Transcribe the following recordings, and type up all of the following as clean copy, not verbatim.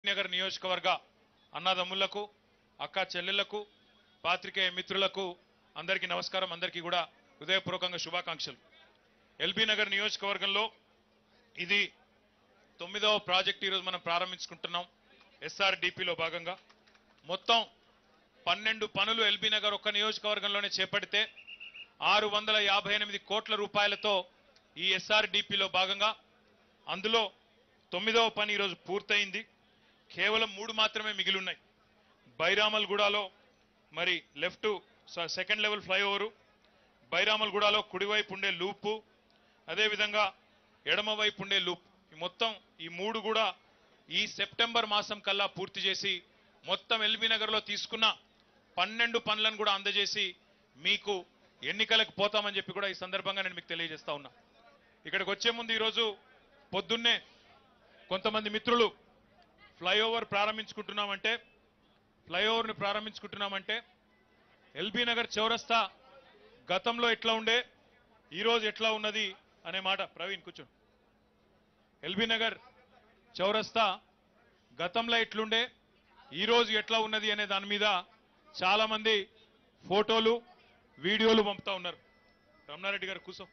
నగర్ నియోజకవర్గ అన్నదమ్ములకు అక్క చెల్లెళ్లకు పాత్రికేయ మిత్రులకు అందరికీ నమస్కారం. అందరికీ కూడా హృదయపూర్వకంగా శుభాకాంక్షలు. ఎల్బీ నగర్ నియోజకవర్గంలో ఇది 9వ ప్రాజెక్ట్ ఈరోజు మనం ప్రారంభించుకుంటున్నాం. ఎస్ఆర్డిపిలో భాగంగా మొత్తం 12 పనులు ఎల్బీ నగర్ ఒక్క నియోజకవర్గంలోనే చేపడితే 658 కోట్ల రూపాయలతో ఈ ఎస్ఆర్డిపిలో భాగంగా అందులో 9వ పని ఈరోజు పూర్తయింది. కేవలం 3 మాత్రమే మిగిలి ఉన్నాయి. బైరామల్గూడలో మరి లెఫ్ట్ సెకండ్ లెవెల్ ఫ్లైఓవరు, బైరామల్గూడలో కుడివైపు ఉండే లూపు, అదేవిధంగా ఎడమవైపు ఉండే లూప్, మొత్తం ఈ 3 కూడా ఈ సెప్టెంబర్ మాసం కల్లా పూర్తి చేసి మొత్తం ఎల్బీ నగర్లో తీసుకున్న 12 పనులను కూడా అందజేసి మీకు ఎన్నికలకు పోతామని చెప్పి కూడా ఈ సందర్భంగా నేను మీకు తెలియజేస్తా ఉన్నా. ఇక్కడికి వచ్చే ముందు ఈరోజు పొద్దున్నే కొంతమంది మిత్రులు ఫ్లైఓవర్ని ప్రారంభించుకుంటున్నామంటే ఎల్బీ నగర్ చౌరస్తా గతంలో ఎట్లా ఉండే ఈరోజు ఎట్లా ఉన్నది అనే మాట. ప్రవీణ్ కూర్చో. ఎల్బీ నగర్ చౌరస్తా గతంలో ఎట్లుండే ఈరోజు ఎట్లా ఉన్నది అనే దాని మీద చాలా మంది ఫోటోలు వీడియోలు పంపుతా ఉన్నారు. రమణారెడ్డి గారు కూర్చో.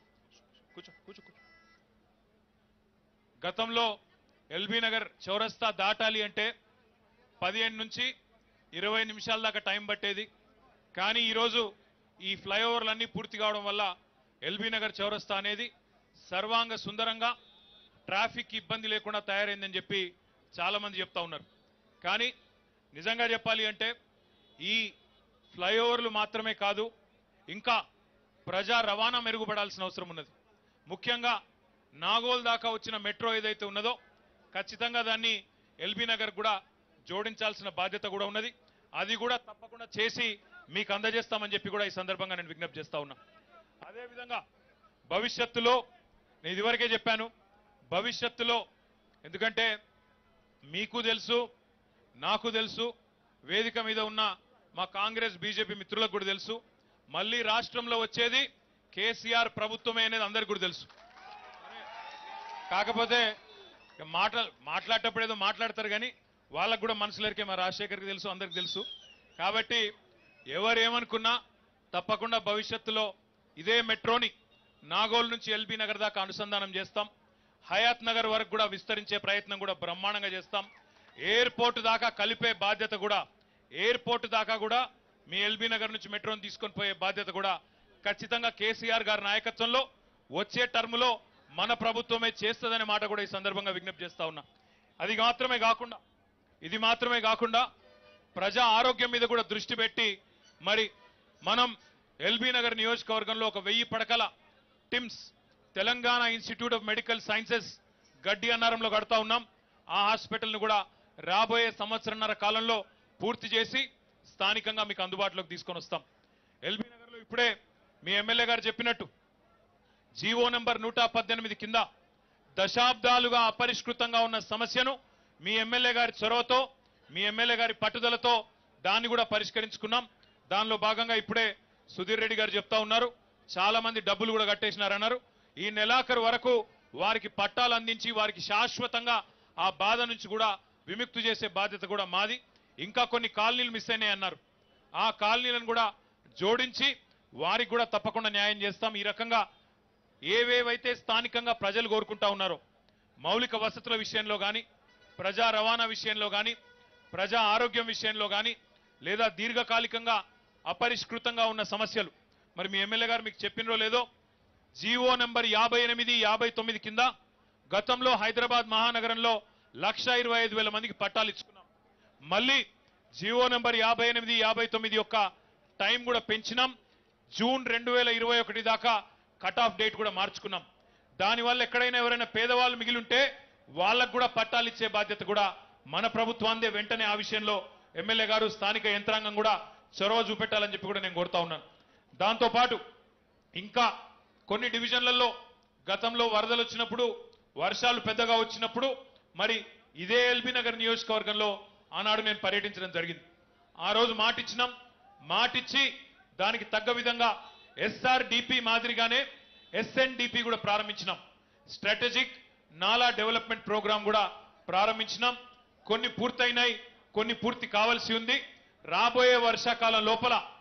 గతంలో ఎల్బీ నగర్ చౌరస్తా దాటాలి అంటే 15 నుంచి 20 నిమిషాల దాకా టైం పట్టేది. కానీ ఈరోజు ఈ ఫ్లైఓవర్లన్నీ పూర్తి కావడం వల్ల ఎల్బీ నగర్ చౌరస్తా అనేది సర్వాంగ సుందరంగా ట్రాఫిక్ ఇబ్బంది లేకుండా తయారైందని చెప్పి చాలా మంది చెప్తా ఉన్నారు. కానీ నిజంగా చెప్పాలి అంటే ఈ ఫ్లైఓవర్లు మాత్రమే కాదు, ఇంకా ప్రజా రవాణా మెరుగుపడాల్సిన అవసరం ఉన్నది. ముఖ్యంగా నాగోల్ దాకా వచ్చిన మెట్రో ఏదైతే ఉన్నదో ఖచ్చితంగా దాన్ని ఎల్బీ నగర్ కూడా జోడించాల్సిన బాధ్యత కూడా ఉన్నది. అది కూడా తప్పకుండా చేసి మీకు అందజేస్తామని చెప్పి కూడా ఈ సందర్భంగా నేను విజ్ఞప్తి చేస్తా ఉన్నా. అదేవిధంగా భవిష్యత్తులో నేను ఇదివరకే చెప్పాను, భవిష్యత్తులో ఎందుకంటే మీకు తెలుసు, నాకు తెలుసు, వేదిక మీద ఉన్న మా కాంగ్రెస్ బీజేపీ మిత్రులకు కూడా తెలుసు, మళ్ళీ రాష్ట్రంలో వచ్చేది కేసీఆర్ ప్రభుత్వమే అనేది అందరికీ కూడా తెలుసు. కాకపోతే మాట్లాడేటప్పుడు ఏదో మాట్లాడతారు కానీ వాళ్ళకు కూడా మనసులరికే మా రాజశేఖర్కి తెలుసు, అందరికి తెలుసు. కాబట్టి ఎవరేమనుకున్నా తప్పకుండా భవిష్యత్తులో ఇదే మెట్రోని నాగోల్ నుంచి ఎల్బీ నగర్ దాకా అనుసంధానం చేస్తాం. హయాత్ నగర్ వరకు కూడా విస్తరించే ప్రయత్నం కూడా బ్రహ్మాండంగా చేస్తాం. ఎయిర్పోర్ట్ దాకా కలిపే బాధ్యత కూడా, ఎయిర్పోర్ట్ దాకా కూడా మీ ఎల్బీ నగర్ నుంచి మెట్రోని తీసుకొని పోయే బాధ్యత కూడా ఖచ్చితంగా కేసీఆర్ గారి నాయకత్వంలో వచ్చే టర్ములో మన ప్రభుత్వమే చేస్తుందనే మాట కూడా ఈ సందర్భంగా విజ్ఞప్తి చేస్తా ఉన్నా. ఇది మాత్రమే కాకుండా ప్రజా ఆరోగ్యం మీద కూడా దృష్టి పెట్టి మరి మనం ఎల్బీ నగర్ నియోజకవర్గంలో ఒక 1000 పడకల TIMS Telangana institute of medical sciences గడ్డి అన్నారంలో కడతా ఉన్నాం. ఆ హాస్పిటల్ను కూడా రాబోయే సంవత్సరన్నర కాలంలో పూర్తి చేసి స్థానికంగా మీకు అందుబాటులోకి తీసుకొని వస్తాం. ఎల్బీ నగర్లో ఇప్పుడే మీ ఎమ్మెల్యే గారు చెప్పినట్టు జీవో నంబర్ 118 కింద దశాబ్దాలుగా అపరిష్కృతంగా ఉన్న సమస్యను మీ ఎమ్మెల్యే గారి చొరవతో, మీ ఎమ్మెల్యే గారి పట్టుదలతో దాన్ని కూడా పరిష్కరించుకున్నాం. దానిలో భాగంగా ఇప్పుడే సుధీర్ రెడ్డి గారు చెప్తా ఉన్నారు, చాలా మంది డబ్బులు కూడా కట్టేసినారన్నారు. ఈ నెలాఖరు వరకు వారికి పట్టాలు అందించి వారికి శాశ్వతంగా ఆ బాధ నుంచి కూడా విముక్తి చేసే బాధ్యత కూడా మాది. ఇంకా కొన్ని కాలనీలు మిస్ అయినాయి అన్నారు, ఆ కాలనీలను కూడా జోడించి వారికి కూడా తప్పకుండా న్యాయం చేస్తాం. ఈ రకంగా ఏవేవైతే స్థానికంగా ప్రజలు కోరుకుంటా ఉన్నారో మౌలిక వసతుల విషయంలో కానీ, ప్రజా రవాణా విషయంలో కానీ, ప్రజా ఆరోగ్యం విషయంలో కానీ, లేదా దీర్ఘకాలికంగా అపరిష్కృతంగా ఉన్న సమస్యలు మరి మీ ఎమ్మెల్యే గారు మీకు చెప్పినరో లేదో, జీవో నంబర్ 58, 59 కింద గతంలో హైదరాబాద్ మహానగరంలో 1,25,000 మందికి పట్టాలు ఇచ్చుకున్నాం. మళ్ళీ జీవో నంబర్ 58, 59 యొక్క టైం కూడా పెంచినాం. జూన్ 2021 దాకా కట్ ఆఫ్ డేట్ కూడా మార్చుకున్నాం. దానివల్ల ఎక్కడైనా ఎవరైనా పేదవాళ్ళు మిగిలి ఉంటే వాళ్ళకు కూడా పట్టాలు ఇచ్చే బాధ్యత కూడా మన ప్రభుత్వాందే. వెంటనే ఆ విషయంలో ఎమ్మెల్యే గారు, స్థానిక యంత్రాంగం కూడా చొరవ చూపెట్టాలని చెప్పి కూడా నేను కోరుతా ఉన్నాను. దాంతోపాటు ఇంకా కొన్ని డివిజన్లలో గతంలో వరదలు వచ్చినప్పుడు, వర్షాలు పెద్దగా వచ్చినప్పుడు మరి ఇదే ఎల్బీ నగర్ నియోజకవర్గంలో ఆనాడు నేను పర్యటించడం జరిగింది. ఆ రోజు మాటిచ్చినాం, మాటిచ్చి దానికి తగ్గ విధంగా ఎస్ఆర్డిపి మాదిరిగానే ఎస్ఎన్డిపి కూడా ప్రారంభించినాం. స్ట్రాటజిక్ నాలా డెవలప్మెంట్ ప్రోగ్రామ్ కూడా ప్రారంభించినాం. కొన్ని పూర్తయినాయి, కొన్ని పూర్తి కావాల్సి ఉంది. రాబోయే వర్షాకాలం లోపల